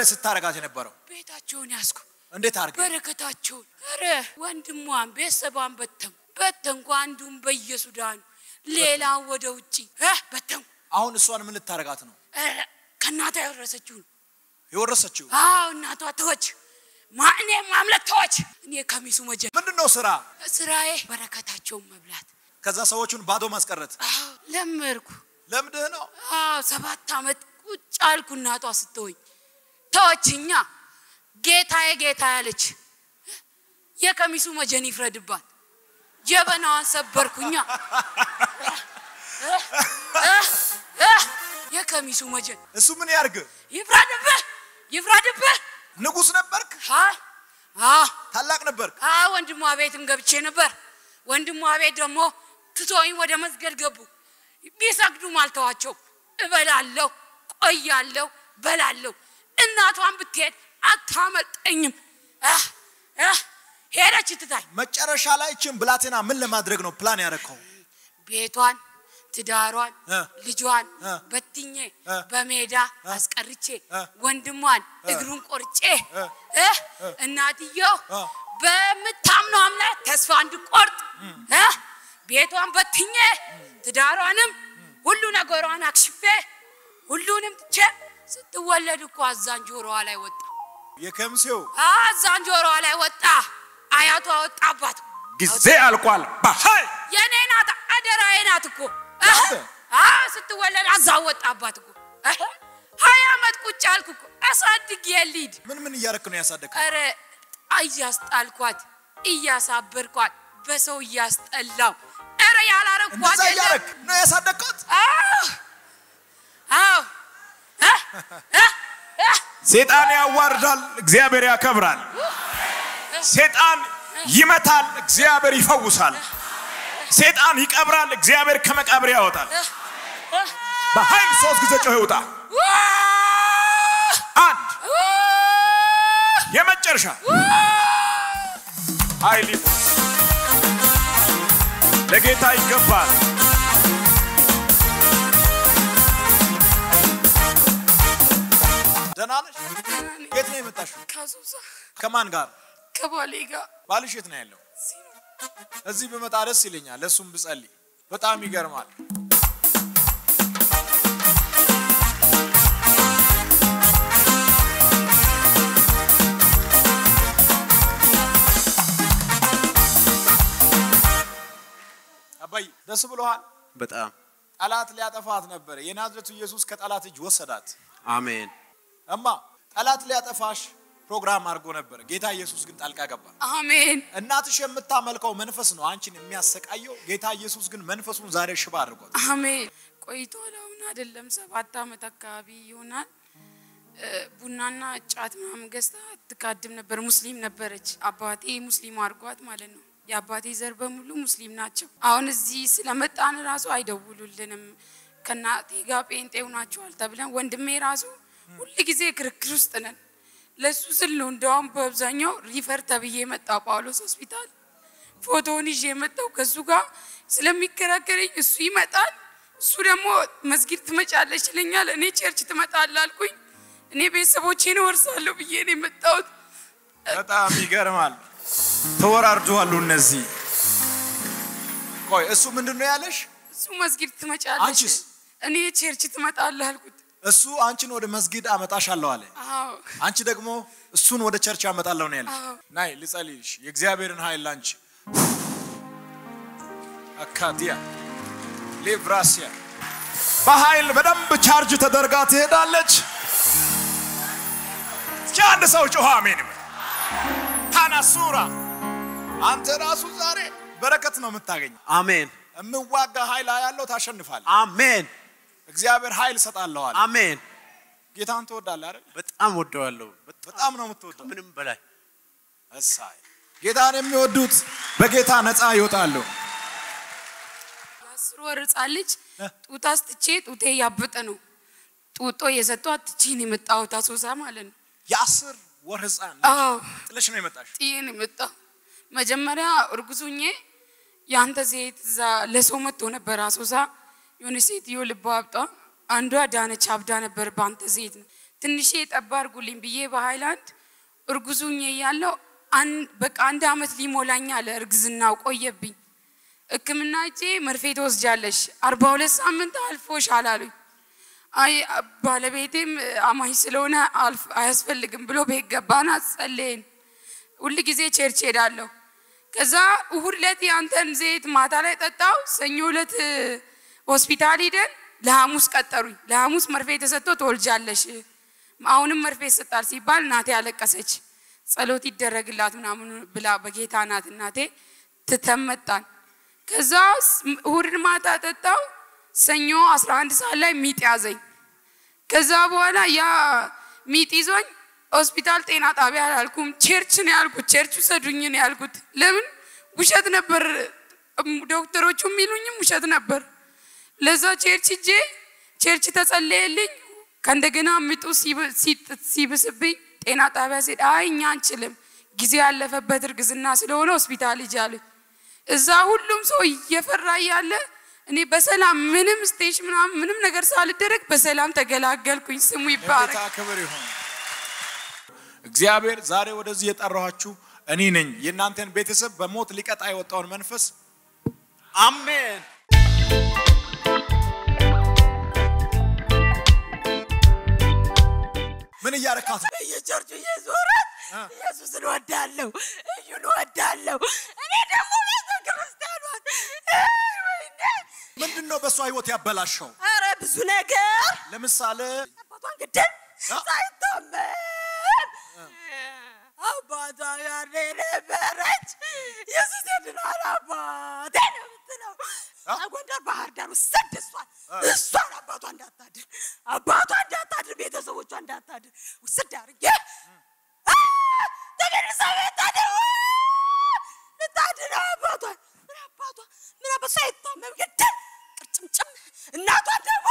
ላይ ስታረጋት የነበረው ቤታቸውን ያስኩ እንዴት አርገ በረከታቸውን አረ ወንድሟን ቤተሰቧን በተንኩ አንዱን በየሱዳን ሌላው ወደ ውጪ በተንኩ አሁን እሷን ምን ልታረጋት ነው ከናታ የወረሰችው አዎ እናቷ ተወች ማኔ ማምለጥቶች እኔ ከሚሱ መጀ ምንድነው ስራዬ በረከታቸውን መብላት ከዛ ሰዎችን ባዶ ማስቀረት ለምርኩ ለምንድን ነው 7 አመት ቁጭ አልኩ እናቷ ስትወኝ ተወችኛ ጌታዬ ያለች የከሚሱ መጀን ይፍረድባት ጀበናዋን ሰበርኩኛ የከሚሱ መጀን እሱ ምን ያርግ ይፍረድብህ ንጉስ ነበርክ ታላቅ ነበርክ ወንድሟ ቤትም ገብቼ ነበር ወንድሟ ቤት ደግሞ ትቶኝ ወደ መስገድ ገቡ ቢሰግዱ ማልተዋቸው እበላለሁ ቆያለሁ በላለሁ እናቷን ብትሄድ አታመልጠኝም ሄደች ትታይ መጨረሻ ላይ እቺን ብላቴና ምን ለማድረግ ነው ፕላን ያረከው ቤቷን ትዳሯን ልጇን በትኜ በሜዳ አስቀርቼ ወንድሟን እግሩን ቆርጬ እናትየው በመታምነው አምላክ ተስፋ እንድቆርጥ ቤቷን በትኜ ትዳሯንም ሁሉ ነገሯን አክሽፌ ሁሉንም ትቼ ስትወለድ እኮ አዛንጆሮዋ ላይ ወጣ የከምሴው አዛንጆሮዋ ላይ ወጣ አያቷ ወጣባት ጊዜ አልቋል በኃይል የኔ ናት አደራዬ ናት እኮ ስትወለድ አዛው ወጣባት እኮ 20 አመት ቁጭ አልኩ እኮ አሳድግ የሊድ ምን እያረክ ነው ያሳደከው አረ አያስጣልኳት እያሳበርኳት በሰው ያስጠላው አረ ያላረኳት እንደዛ ያረክ ነው ያሳደከት ሰይጣን ያዋርዳል እግዚአብሔር ያከብራል ሰይጣን ይመታል እግዚአብሔር ይፈውሳል ሰይጣን ይቀብራል እግዚአብሔር ከመቃብር ያወጣል በኃይል 3 ጊዜ ጮህ ይውጣ አንድ የመጨረሻ ኃይል ለጌታ ይገባል ደናነሽ የት ነው የመጣሽው ካሱሳ ከማን ጋር ከባሌ ጋር ባልሽ የት ነው ያለው እዚህ በመጣ ደስ ይለኛል ለሱም ብጸልይ በጣም ይገርማል አባይ ደስ ብሎሃል በጣም ጠላት ሊያጠፋት ነበር የናዝሬቱ ኢየሱስ ከጠላት እጅ ወሰዳት አሜን እማ ጠላት ሊያጠፋሽ ፕሮግራም አርጎ ነበር ጌታ ኢየሱስ ግን ጣልቃ ገባ አሜን እናትሽ የምታመልከው መንፈስ ነው አንቺን የሚያሰቃየው ጌታ ኢየሱስ ግን መንፈሱን ዛሬ ሽባ አድርጓል አሜን ቆይቷል አሁን አይደለም 7 አመት አካባቢ ይሆናል ቡናና ጫት ምናምን ገዝታ ትካድም ነበር ሙስሊም ነበረች አባቴ ሙስሊም አርጓት ማለት ነው ያባቴ ዘር በሙሉ ሙስሊም ናቸው አሁን እዚህ ስለመጣን ራሱ አይደውሉልንም ከናቴ ጋር ጴንጤው ናቸዋል ተብለን ወንድሜ ራሱ ሁሉ ጊዜ ክርክር ውስጥ ነን ለሱ ስለው እንደውም በአብዛኛው ሪፈር ተብዬ መጣው ጳውሎስ ሆስፒታል ፎቶውን ይዤ መጣው ከሱ ጋር ስለሚከራከረኝ እሱ ይመጣል እሱ ደግሞ መስጊድ ትመጫለሽ ይለኛል እኔ ቸርች ትመጣለህ አልኩኝ እኔ ቤተሰቦቼን ወርሳለሁ ብዬ ነው መጣው በጣም ይገርማል ተወራርዷሉ እነዚህ ቆይ እሱ ምንድነው ያለሽ እሱ መስጊድ ትመጫለሽ አንቺስ እኔ ቸርች ትመጣለህ አልኩት እሱ አንቺን ወደ መስጊድ አመጣሻለሁ አለ አንቺ ደግሞ እሱን ወደ ቸርች አመጣለሁ ነው ያለሽ ናይ ልጸልይሽ የእግዚአብሔርን ኃይል ላንቺ አካዲያ ሌቭራሲያ በኃይል በደንብ ቻርጅ ተደርጋ ትሄዳለች አንድ ሰው ጮህ አሜን ታናሱራ አንተ ራሱ ዛሬ በረከት ነው የምታገኝ አሜን እምዋጋ ኃይል ያለው ታሸንፋል አሜን እግዚአብሔር ኃይል ሰጣለዋል አሜን ጌታን ተወዳለህ አይደል በጣም ወደዋለሁ በጣም ነው የምትወደው ምንም በላይ እሳይ ጌታን የሚወዱት በጌታ ነፃ ይወጣሉ ያስወር ጻልጅ ጡት አስትቼ ጡቴ ያበጠ ነው ጡጦ የሰጧት ትቺን የመጣው ታሶሳ ማለት ነው ያስር ወር ህፃን ጥለሽ ነው የመጣሽ ጥይን የመጣው መጀመሪያ እርጉዙኜ ያንተ ዘይት ለሰው መጥቶ ነበር አሶሳ የሆነ ሴትዮ ልቧ አብጣ አንዷ ዳነች አብዳ ነበር ባንተ ዘይት ትንሽ የጠባርጉልኝ ብዬ በሃይላንድ እርጉዙኝ ያለው በቃ 1 አመት ሊሞላኝ አለ እርግዝናው ቆየብኝ ህክምና እጄ መርፌ ተወስጃለሽ 42 ሳምንት አልፎሻል አሉኝ አይ ባለቤቴም አማኝ ስለሆነ አያስፈልግም ብሎ በገባና ጸለይን ሁሉ ጊዜ ቸርች ሄዳለሁ ከዛ እሁድ ዕለት ያንተን ዘይት ማታ ላይ ጠጣው ሰኞ ዕለት ሆስፒታል ሄደን ለሐሙስ ቀጠሩኝ ለሐሙስ መርፌ ተሰጥቶ ተወልጃለሽ አሁንም መርፌ ሰጣል ሲባል እናቴ አለቀሰች ጸሎት ይደረግላት ምናምን ብላ በጌታ ናት እናቴ ተተመጣን ከዛ እሁድ ማታ ጠጣው ሰኞ 11 ሰዓት ላይ ሚጥ ያዘኝ ከዛ በኋላ ያ ሚጥ ይዞኝ ሆስፒታል ጤና ጣቢያ አልኩም ቸርች ነው ያልኩት ቸርቹ ሰዱኝ ነው ያልኩት ለምን ውሸት ነበር ዶክተሮቹ የሚሉኝም ውሸት ነበር ለዛ ቸርች ተጸለየልኝ ከእንደገና ሚጡ ሲብስብኝ ጤና ጣቢያ ሲል አይ እኛ አንችልም ጊዜ ያለፈበት እርግዝና ስለሆነ ሆስፒታል ይጃሉ እዛ ሁሉም ሰው እየፈራ ያለ እኔ በሰላም ምንም ስቴጅ ምንም ነገር ሳልደረግ በሰላም ተገላገልኩኝ ስሙ ይባረክ ታከብር ይሁን እግዚአብሔር ዛሬ ወደዚህ የጠራኋችሁ እኔ ነኝ የናንተን ቤተሰብ በሞት ሊቀጣ የወጣውን መንፈስ አሜን ምን ያረካት የቸርቹ ኢየሱስ ኢየሱስን ወዳለው እዩን ወዳለው እኔ ደግሞ ክርስቲያኖች ምንድነው በሷ ህይወት ያበላሽው አረ ብዙ ነገር ለምሳሌ አባቷን ግደል ሳይታመን አባቷ ያለበረች ኢየሱስ ይድናል አባቴ ነው የምትለው አጎንደር ባህር ዳር ወሰደሷል እሷን አባቷ እንዳታድር ቤተሰቦቿ እንዳታድር ወሰድ አድርጌ ተገርሰው ታደው አባቷ ምን አባቷ አይታመም ግደል ቅርጭምጭም እናቷ ደግሞ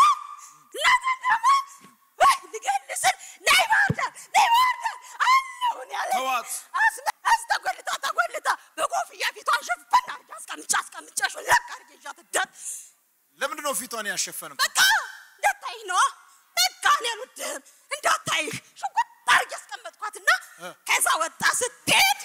ልገልስን ናይ ባህር ዳር አሁን ያለ ተዋት አስተጎልታ በኮፍያ ፊቷን ሸፈና አስቀምጫሽ ለቅ አድርጌሻት ዳት ለምንድን ነው ፊቷን ያሸፈነው በቃ እንዳታይ ነው በቃ ለሉድም እንዳታይ ሽጉጥ አድርጌ አስቀመጥኳትና ከዛ ወጣ ስትሄድ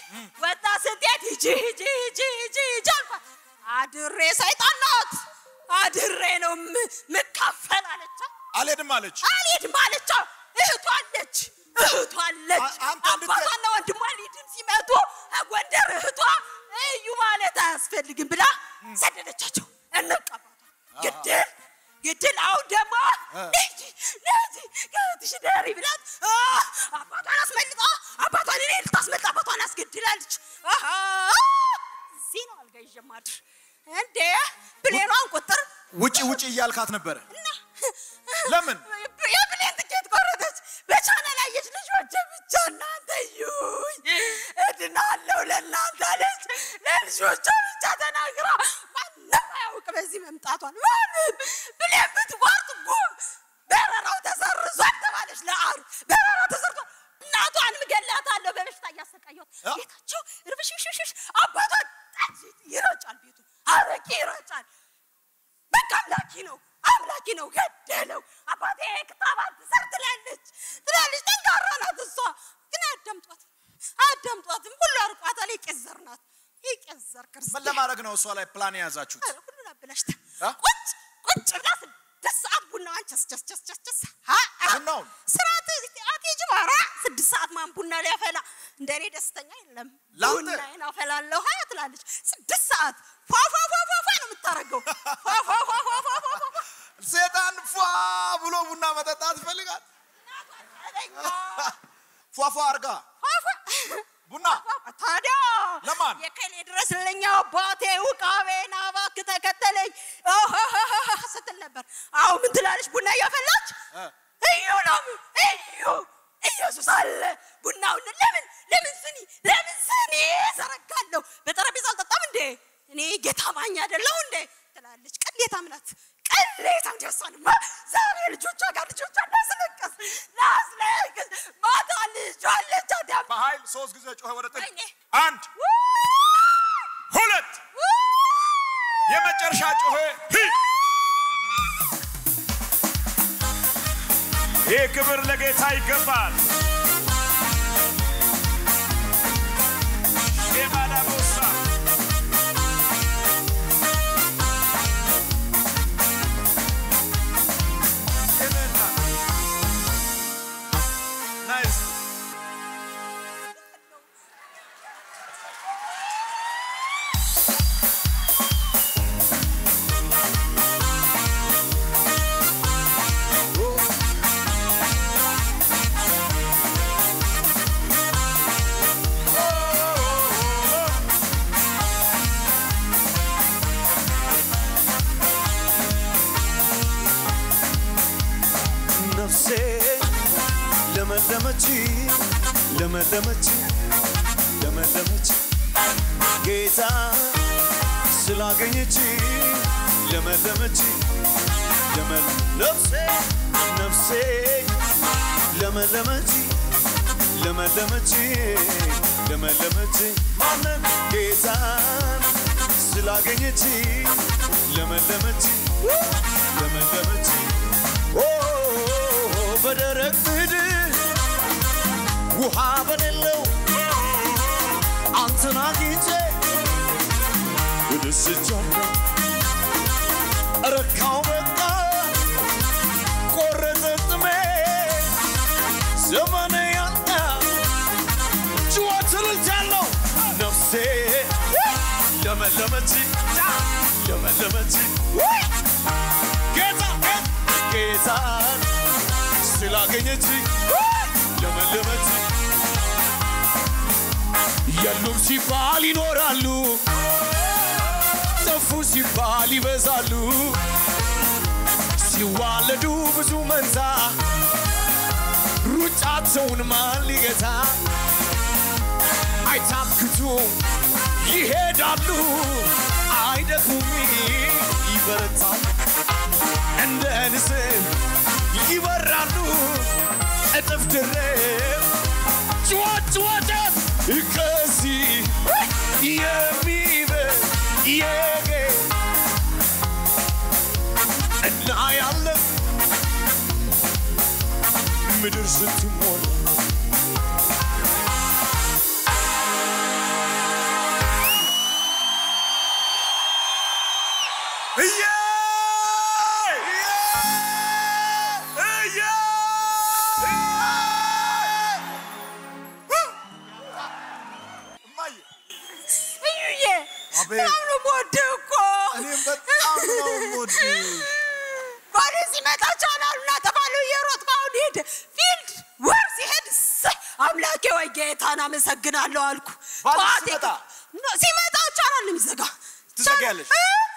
ሂጂ አልኳት አድሬ ሰይጣን ናት አድሬ ነው መካፈል አለች አልሄድም አለች እህቷ አለች አባቷና ወንድሟ ሊድን ሲመጡ ጎንደር እህቷ እዩ ማለት አያስፈልግም ብላ ሰደደቻቸው እንቀባቷ ግድል አሁን ደግሞ ነጂ ከትሽ ደሪ ብላት አባቷን አስመልጣ አባቷን እኔ ልታስመልጣ አባቷን አስገድላለች ሲኖ አልጋይ ጀማድ እንዴ ብሌኗን ቁጥር ውጪ እያልካት ነበር ለምን የብሌን ትኬት ቆረጠች በቻናል አየች ልጆች ብቻ እናንተ ይሁን እድናለሁ ለእናንተ ልጅ ለልጆች ብቻ ተናግራ ማንም አያውቅ በዚህ መምጣቷን ማንም ብሌን ብትቆርጥ በረራው ተሰርዟል ተባለች ለአሩ በረራው ተሰርቷል እናቷን ምገላታለሁ በበሽታ እያሰቃየሁት ቤታቸው እርብሽሽሽ አባቷን ይረጫል ቤቱ አረቂ ይረጫል በቃ አምላኪ ነው ገደለው አባቴ ክታባት ሰርትላለች ጠንካራ ናት እሷ ግን አዳምጧትም ሁሉ አርቋታል ይቀዘርናት ይቀዘር ክርስቲያን ምን ለማድረግ ነው እሷ ላይ ፕላን ያዛችሁት ሁሉ አበላሽታ ቁጭ ብላ 6 ሰዓት ቡናዋን ቸስ ቡናው ስራት አትጂ ባራ 6 ሰዓት ማን ቡና ሊያፈላ እንደኔ ደስተኛ የለም ቡናዬን አፈላለሁ ትላለች 6 ሰዓት ፋፋ ነው የምታረገው ሰይጣን ብሎ ቡና መጠጣት ፈልጋል ፏፏ አርጋ ቡና ታዲያ ለማን የከሌ ድረስልኝ አባቴ ውቃቤና ባክ ተከተለኝ ስትል ነበር አሁን ምን ትላለች ቡና ያፈላች እዩ ኢየሱስ አለ ቡናው ለምን ስኒ ዘረጋለሁ በጠረጴዛ አልጠጣም እንዴ እኔ ጌታ ማኛ አይደለው እንዴ ትላለች ቅሌታም ናት ቅሌታም ደሳንማ ዛሬ ልጆቿ ላስለቅስ ማታ ልጇ አለች በኃይል 3 ጊዜ ጮኸ ወደ ጥል 1 2 የመጨረሻ ጮኸ ይህ ክብር ለጌታ ይገባል። የማዳቦሳ ናይስ ለመለመች ጌታ ስላገኘች ለመለመች ነፍሴ ለመለመች ማንን ጌታ ስላገኘች ለመለመች በደረቅ ምድር ውሃ በሌለው አንተን አግኝቼ ተደስቻለሁ ረካው በቃ ቆረጠ ጥሜ ዘመኔ ያልቃ ጭዋትልቻለሁ ነፍሴ ለመለመች ጌታ ስላገኘች ለመለመች የሉም ሲባል ይኖራሉ ጠፉ ሲባል ይበዛሉ ሲዋለዱ ብዙ መንታ ሩጫቸውን ማን ሊገታ አይታክቱም ይሄዳሉ አይደክሙም ይበረታሉ እንደ ንስር ይበራሉ እጥፍ ድርብ ጭዋጭዋት ከዚህ የሚበል እና ያለ ምድር ስትሞላ ጌታን አመሰግናለሁ አልኩ ሲመጣ ቻናል የሚዘጋ ትዘጋለሽ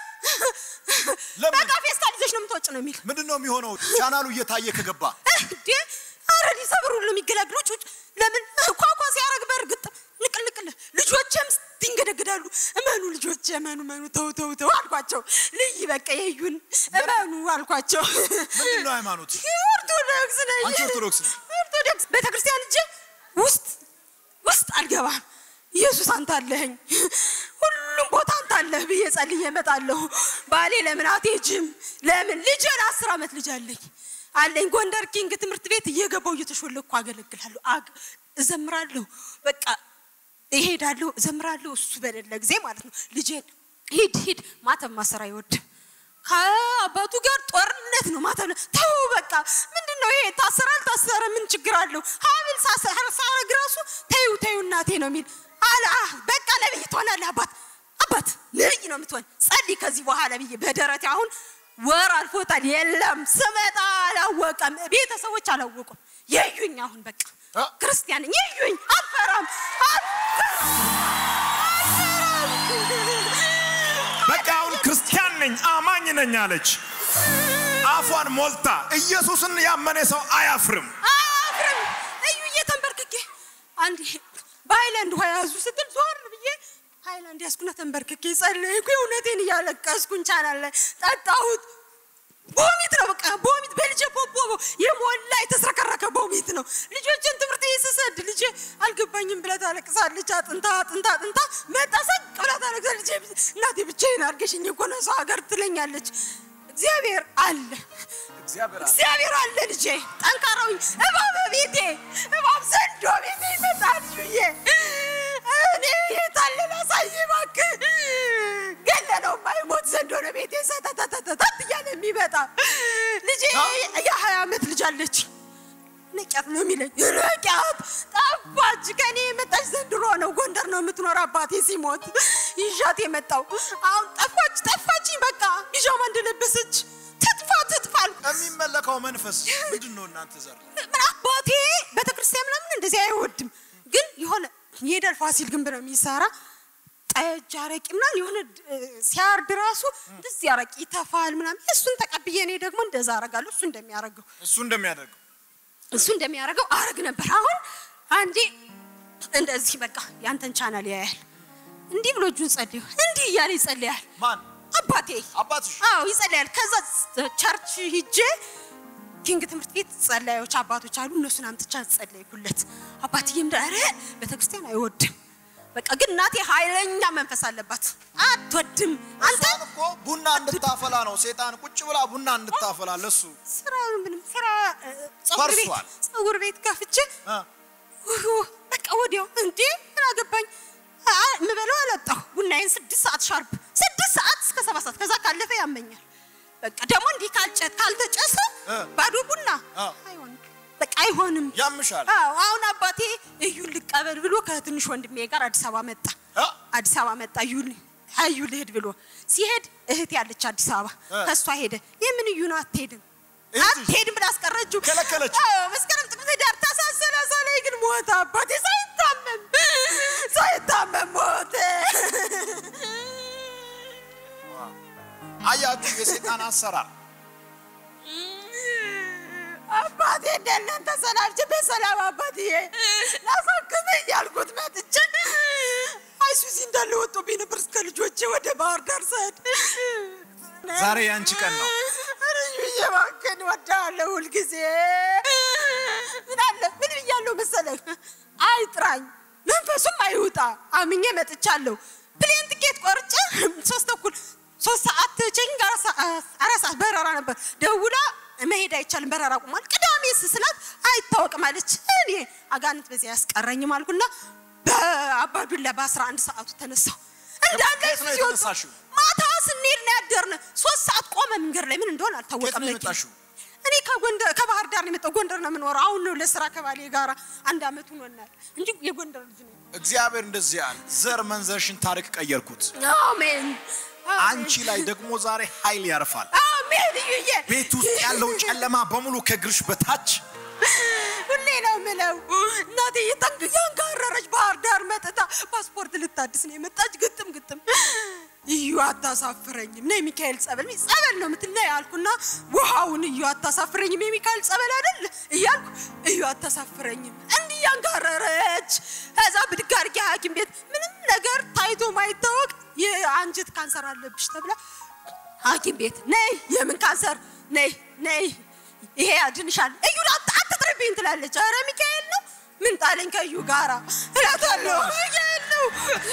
በቃ ፌስታል ይዘሽ ነው የምትወጭ ነው የሚል ምንድነው የሚሆነው ቻናሉ እየታየ ከገባ እንዴ አረዲ ሰብሩ ለሚገላግሉት ለምን ኳኳ ሲያረግ በርግጥ ንቅልቅል ልጆችም ድንገደግዳሉ እመኑ ልጆች እመኑ ተው አልኳቸው ልይ በቃ ይዩን እመኑ አልኳቸው ምንድነው ሃይማኖት ኦርቶዶክስ ነኝ አንቺ ኦርቶዶክስ ቤተክርስቲያን እንጂ ውስጥ አልገባም ኢየሱስ አንተ አለኝ ሁሉም ቦታ አንተ አለህ ብዬ ጸልዬ እመጣለሁ ባሌ ለምን አትሄጂም ለምን ልጄን 10 አመት ልጅ አለኝ ጎንደር ኪንግ ትምህርት ቤት እየገባው እየተሾለኩ አገለግላለሁ እዘምራለሁ በቃ እሄዳለሁ እዘምራለሁ እሱ በሌለ ጊዜ ማለት ነው ልጄን ሂድ ማተብ ማሰራ ይወድ ከአባቱ ጋር ጦርነት ነው ማተብ ተው በቃ ምንድነው ይሄ ታሰረ ምን ችግር አለው ሀብል ሳረግ ራሱ ተዩ እናቴ ነው የሚል አላ በቃ ነብይ ትሆናለህ አባት ነብይ ነው የምትሆን ጸልይ ከዚህ በኋላ ብዬ በደረቴ አሁን ወር አልፎታል የለም ስመጣ አላወቀም ቤተሰቦች አላወቁም የዩኝ አሁን በቃ ክርስቲያን የዩኝ አፈራም በቃ አሁን ክርስቲያን ነኝ አማኝ ነኝ አለች አፏን ሞልታ ኢየሱስን ያመነ ሰው አያፍርም እዩዬ ተንበርክኬ አንዴ ባይላንድ ሆያዙ ስትል ዞር ብዬ ሃይላንድ ያስኩና ተንበርክኬ ጸለይኩ እውነቴን ያለቀስኩኝ ቻናል ጠጣሁት ቦሚት ነው በቃ ቦሚት በልጄ ፖፖ የሞላ የተስረከረከ ቦሚት ነው ልጆችን ትምህርት ይሰሰድ ልጄ አልገባኝም ብላ ታለቅሳለች አጥንታ መጣሰቅ ብላ ታለቅሳለች እናቴ ብቻዬን አርገሽኝ እኮ ነው ሰው ሀገር ትለኛለች እግዚአብሔር አለ እግዚአብሔር አለ ልጄ ጠንካራው እባብ ቤቴ እባብ ዘንዶ ቤቴ ይመጣል ልጄ እኔ የታለላ ሳይባክ ገለለው ማይሞት ዘንዶ ነው ቤቴ ሰተተተተት ያለ የሚመጣ ልጄ የ20 ዓመት ልጅ አለች ነቂያት ነው የሚለኝ ነቂያት ጠፋች ከኔ መጣች ዘንድሮ ነው ጎንደር ነው የምትኖር አባቴ ሲሞት ይዣት የመጣው አሁን ጠፋች በቃ ቢጃማ እንደለበሰች ትጥፋል የሚመለከው መንፈስ ምንድነው እናንተ ዘር አባቴ ቤተክርስቲያን ምናምን እንደዚህ አይወድም ግን የሆነ የደር ፋሲል ግንብ ነው የሚሰራ ጠጅ አረቂ ምናምን የሆነ ሲያርድ ራሱ እንደዚህ አረቂ ተፋል ምናምን እሱን ተቀብዬ እኔ ደግሞ እንደዛ አረጋለሁ እሱ እንደሚያደርገው አረግ ነበር አሁን አንዴ እንደዚህ በቃ ያንተን ቻናል ያያል እንዲህ ብሎ እጁን ጸልዩ እንዲህ እያለ ይጸልያል ማን አባትሽ አዎ ይጸልያል ከዛ ቸርች ሂጄ ኪንግ ትምህርት ቤት ጸልያዮች አባቶች አሉ እነሱን አምጥቻ ጸልይኩለት አባትዬም ዳረ ቤተክርስቲያን አይወድም በቃ ግን እናቴ ኃይለኛ መንፈስ አለባት አትወድም አንተ እኮ ቡና እንድታፈላ ነው ሰይጣን ቁጭ ብላ ቡና እንድታፈላ ለሱ ስራ ጸጉር ቤት ከፍቼ በቃ ወዲያው እንዴ አገባኝ ምበለው አላጣሁ ቡናዬን 6 ሰዓት ሻርፕ 6 ሰዓት እስከ 7 ሰዓት ከዛ ካለፈ ያመኛል በቃ ደሞ እንዲ ካልተጨሰ ባዶ ቡና አይሆንም በቃ አይሆንም ያምሻል አሁን አባቴ እዩ ልቀበል ብሎ ከትንሽ ወንድሜ ጋር አዲስ አበባ መጣ እዩ ልሄድ ብሎ ሲሄድ እህት ያለች አዲስ አበባ ከሷ ሄደ የምን እዩ ነው አትሄድም ብላ አስቀረችው ከለከለች መስከረም ጥቅምት ዳር ታሳሰላሳ ላይ ግን ሞተ አባቴ ሳይታመም ሞተ አያችሁ የሰይጣን አሰራር አባቴ እንደናንተ ሰላልች በሰላም አባቴ ላሳክም ያልኩት መጥቼ አይሱዚ እንዳለ ወጥቶብኝ ነበር እስከ ልጆቼ ወደ ባህር ዳር ሰድ ዛሬ ያንቺ ቀን ነው የባከን ወዳለው ሁሉ ጊዜ ምን ይያለው መሰለህ አይጥራኝ መንፈሱም አይውጣ አምኜ መጥቻለሁ ፕሌን ቲኬት ቆርጬ 3 ሰዓት ቼንግ 4 ሰዓት በረራ ነበር ደውላ መሄድ አይቻልም በረራ ቆሟል ቅዳሜ ስላት አይታወቅም አለች እኔ አጋንንት በዚህ ያስቀረኝ ማልኩና በአባዱላ በ11 ሰዓቱ ተነሳው እንዳንተ ሲወጣ ማታ ስንሄድ ነው ያደርነ 3 ሰዓት ቆመ መንገድ ላይ ምን እንደሆነ አልታወቀም እኔ ከባህር ዳር ነው የመጣው ጎንደር ነው የምኖረው አሁን ነው ለስራ ከባሌ ጋር 1 አመት ሆኖናል እንጂ የጎንደር ልጅ ነኝ እግዚአብሔር እንደዚህ ያለ ዘር መንዘርሽን ታሪክ ቀየርኩት አሜን አንቺ ላይ ደግሞ ዛሬ ኃይል ያርፋል አሜን ይየ ቤት ውስጥ ያለው ጨለማ በሙሉ ከግርሽ በታች ሁሌ ነው ምለው እናቴ ያንጋረረች ባህር ዳር መጥታ ፓስፖርት ልታድስ ነው የመጣች ግጥም እዩ አታሳፍረኝም ነይ ሚካኤል ጸበል ነው ምትለይ አልኩና ውሃውን እዩ አታሳፍረኝም የሚካኤል ጸበል አይደል እያልኩ እዩ አታሳፍረኝም እንዲህ ያንጋረረች ከዛ ብድጋርጊ ሐኪም ቤት ምንም ነገር ታይቶ ማይታወቅ የአንጀት ካንሰር አለብሽ ተብላ ሐኪም ቤት ነይ የምን ካንሰር ነይ ይሄ ያድንሻል እዩ አትጥሪብኝ ትላለች አረ ሚካኤል ነው ምን ጣለኝ ከዩ ጋራ እላታለሁ ሚካኤል ነው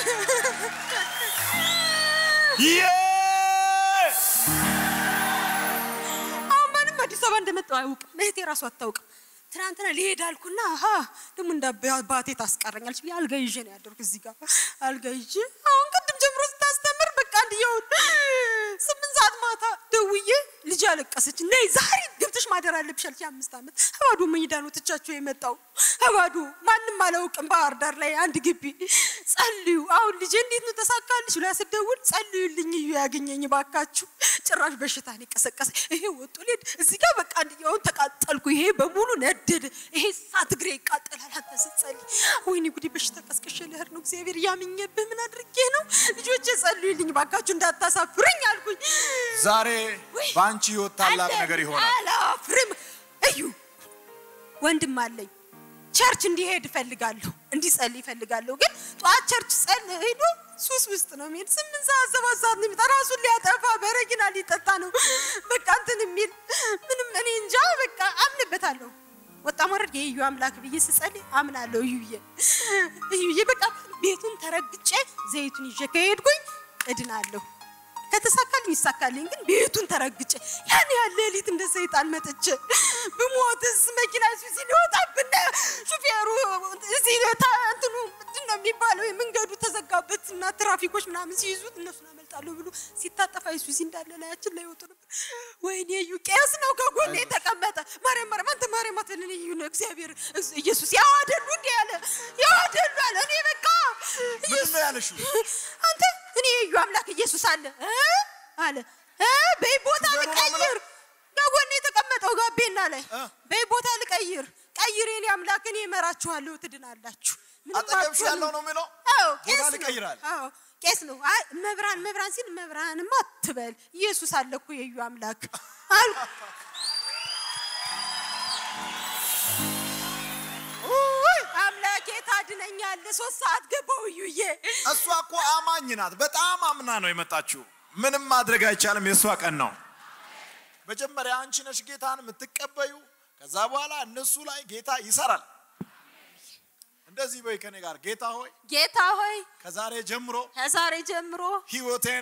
አማንም አዲስ አበባ እንደመጣው አይውቅም እህቴ ራሱ አታውቅም ትናንትና ልሄድ አልኩና ደሞ እንዳባቴ ታስቀረኛለች አልጋ ይዤ ነው ያደርኩ እዚህ ጋር አልጋ ይዤ አሁን ቅድም ጀምሮ ስታስተምር በቃ እንዲያው 8 ሰዓት ማታ ደውዬ ልጅ አለቀሰች ነይ ዛሬ ገብተሽ ማደር አለብሽ አለች 5 አመት አባዱ መይዳኑ ተቻቸው የመጣው አባዱ ማንንም አላውቅም ባህር ዳር ላይ አንድ ግቢ ጸልዩ አሁን ልጅ እንዴት ነው ተሳካልሽ ብላ ስደውል ጸልዩልኝ እዩ ያገኘኝ ባካችሁ ጭራሽ በሽታን ይቀሰቀሰ ይሄ ወጡ ልጅ እዚህ ጋር በቃ እንዲያው ተቃጠልኩ ይሄ በሙሉ ነደደ ይሄ ሳት ግሬ ይቃጠላል አትጸልይ ወይኔ ጉዲ በሽታ ቀስቀሽ ለህር ነው እግዚአብሔር ያምኘብህ ምን አድርጌ ነው ልጆቼ ጸልዩልኝ ባካችሁ እንዳታሳፍሩኝ አልኩኝ ዛሬ ባንቺ ይወጣላቅ ነገር ይሆናል አላፍርም እዩ ወንድም አለኝ ቸርች እንዲሄድ ፈልጋለሁ እንዲጸልይ ፈልጋለሁ ግን ጧት ቸርች ጸልይ ሄዶ ሱስ ውስጥ ነው የሚል 8 ሰዓት 7 ሰዓት ነው ራሱን ሊያጠፋ በረኪና ሊጠጣ ነው በቃ እንትን የሚል ምንም እኔ እንጃ በቃ አምንበታለሁ ወጣ ወረድ የዩ አምላክ ብዬ ስጸልይ አምናለሁ እዩ በቃ ቤቱን ተረግጬ ዘይቱን ይዤ ከሄድኩኝ እድናለሁ ከተሳካልኝ ይሳካልኝ ግን ቤቱን ተረግጬ ያን ያለ ሌሊት እንደ ሰይጣን መጥቼ በሞትስ መኪና ሲወጣብና ሹፌሩ እዚህ እንትኑ ምንድነው የሚባለው መንገዱ ተዘጋበትና ትራፊኮች ምናምን ሲይዙት እነሱ አመልጣለሁ ብሎ ሲታጠፋ ኢየሱስ እንዳለ ላያችን ላይ ወጥቶ ነበር ወይኔ ዩቄስ ነው ከጎኔ ተቀመጠ ማርያም አንተ ማርያም አትልኝ ይሁን እግዚአብሔር ኢየሱስ ያዋደሉ እንደ ያለ ያዋደሉ አለ እኔ በቃ ምን ነው ያለሽ አንተ እኔ እዩ አምላክ ኢየሱስ አለ በይቦታ ልቀይር ከጎኔ ተቀመጠው ጋቤና ላይ በይቦታ ልቀይር ቀይር የኔ አምላክ እኔ እመራችኋለሁ ትድናላችሁ አጠገብሽ ያለው ነው የሚለው ቦታ ልቀይራል ቄስ ነው መብራን ሲል መብራንማ አትበል ኢየሱስ አለ እኮ የዩ አምላክ አል አምላኬ ታድነኛል 3 ሰዓት ገባው እዩዬ እሷ እኮ አማኝ ናት በጣም አምና ነው የመጣችው ምንም ማድረግ አይቻልም የሷ ቀን ነው መጀመሪያ አንቺ ነሽ ጌታን የምትቀበዩ ከዛ በኋላ እነሱ ላይ ጌታ ይሰራል እንደዚህ በይ ከኔ ጋር ጌታ ሆይ ከዛሬ ጀምሮ ህይወቴን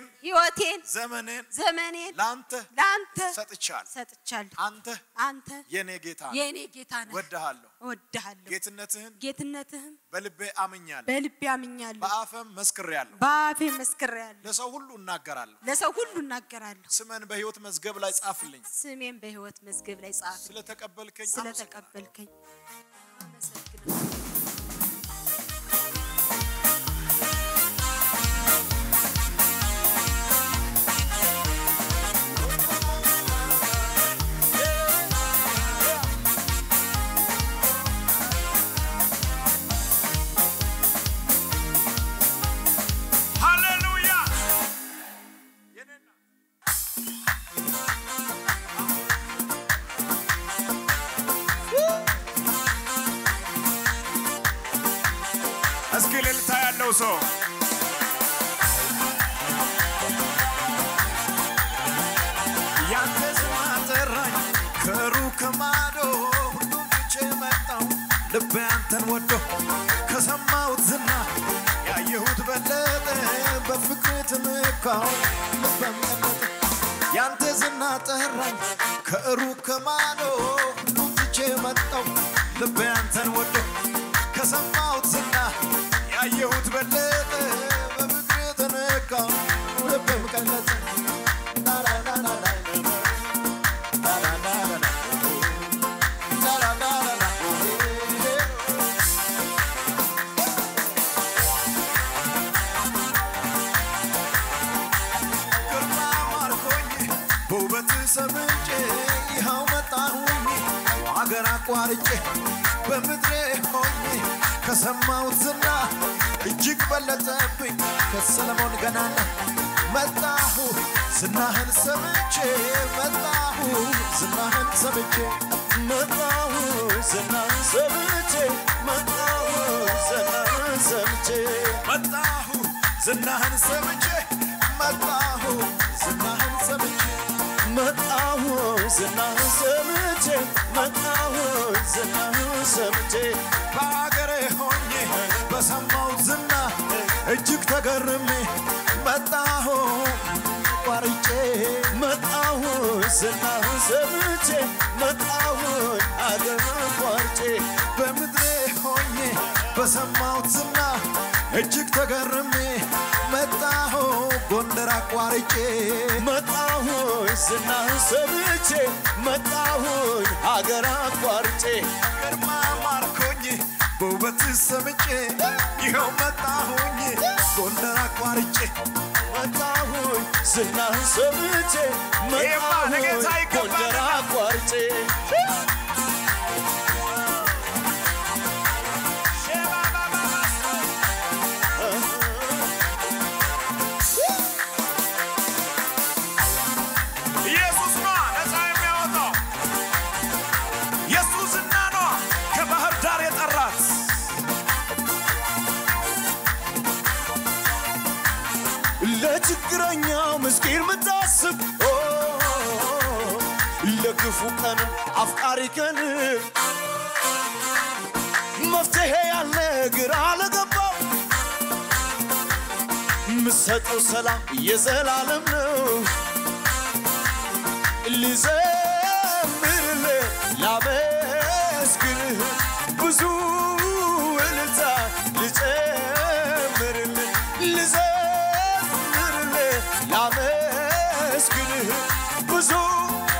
ዘመኔን ላንተ ሰጥቻለሁ አንተ የኔ ጌታ ነህ ወድሃለሁ ጌትነትህን በልቤ አምኛለሁ በአፌም መስክሬያለሁ ለሰው ሁሉ እናገራለሁ ስሜን በህይወት መዝገብ ላይ ጻፍልኝ ስለተቀበልከኝ so ያንተ ዝማተራኝ ከሩቅ ማዶ ሁሉም ቸመጣው ልቤ አንተን ወዶ ከሰማሁት ዝና ያየሁት በለጠ በፍቅር ተመካው ልቤም ቀለጠ ያንተ ዝናተራኝ ከሩቅ ማዶ ሁሉም ቸመጣው ልቤ አንተን ወዶ ከሰማሁት ዝና ያየሁት በለጠ በፍቅር ተነካው ልቤም ቀለጠ በውበት ሰምጬ ይኸው መጣሁኝ አገር አቋርጬ በምድሬ ሆኜ ከሰማሁት ዝና እጅግ በለጠብኝ ከሰለሞን ገናና መጣሁ ዝናህን ሰምቼ መጣሁ ዝናህን ሰምቼ መጣሁ ዝናህን ሰምቼ መጣሁ ዝናህን ሰምቼ መጣሁ ዝናህን ሰምቼ መጣሁ ዝናህን ሰምቼ መጣሁ ዝናህን ሰምቼ መጣሁ ዝናህን ሰምቼ በአገሬ ሆኜ በሰማሁት ዝና እጅግ ተገርሜ መጣሁ ቋርጬ መጣሁ ዝናህን ሰምቼ መጣሁ አገር ቋርጬ በምድሬ ሆኜ በሰማሁት ዝና እጅግ ተገርሜ መጣሁ ጎንደር አቋርጬ መጣሁ ዝናህን ሰምቼ መጣሁ አገር አቋርጬ ግርማ ማርኮኝ በውበት ሰምጬ ይኸው መጣሁኝ ጎንደር አቋርጬ መጣሁ ዝናህን ሰምቼ መጣሁ ጎንደር አቋርጬ ለችግረኛው ምስኪን ምታስብ ለክፉ ቀን አፍቃሪ ቀን መፍትሄ ያለ ግራ ለገባው የምሰጠው ሰላም የዘላለም ነው ልዘምርልህ ላመስግንህ ብዙ እልልታ ልጨምርልህ ልዘምርልህ ላመስግንህ ብዙ